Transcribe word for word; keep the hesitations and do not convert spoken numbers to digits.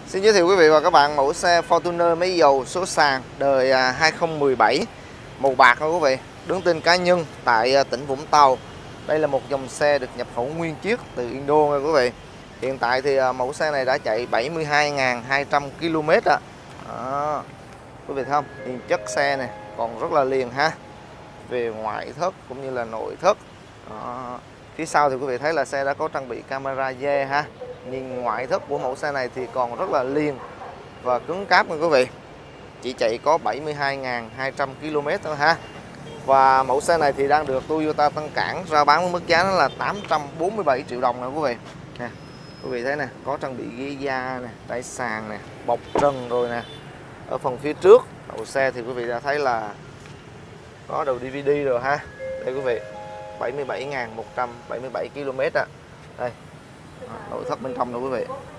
Xin giới thiệu quý vị và các bạn mẫu xe Fortuner máy dầu số sàn đời hai không một bảy, màu bạc thôi quý vị, đứng tên cá nhân tại tỉnh Vũng Tàu. Đây là một dòng xe được nhập khẩu nguyên chiếc từ Indo nha quý vị. Hiện tại thì mẫu xe này đã chạy bảy mươi hai nghìn hai trăm ki lô mét ạ. Đó. Quý vị thấy không? Hiện chất xe này còn rất là liền ha. Về ngoại thất cũng như là nội thất. Đó. Phía sau thì quý vị thấy là xe đã có trang bị camera dè ha. Nhìn ngoại thất của mẫu xe này thì còn rất là liền và cứng cáp nha quý vị. Chỉ chạy có bảy mươi hai nghìn hai trăm ki lô mét thôi ha. Và mẫu xe này thì đang được Toyota Tân Cảng ra bán với mức giá nó là tám trăm bốn mươi bảy triệu đồng nè quý vị. Nè, quý vị thấy nè, có trang bị ghế da nè, đáy sàn nè, bọc trần rồi nè. Ở phần phía trước đầu xe thì quý vị đã thấy là có đầu đê vê đê rồi ha. Đây quý vị, bảy mươi bảy nghìn một trăm bảy mươi bảy ki lô mét ạ. Đây, nội thất bên trong nè quý vị.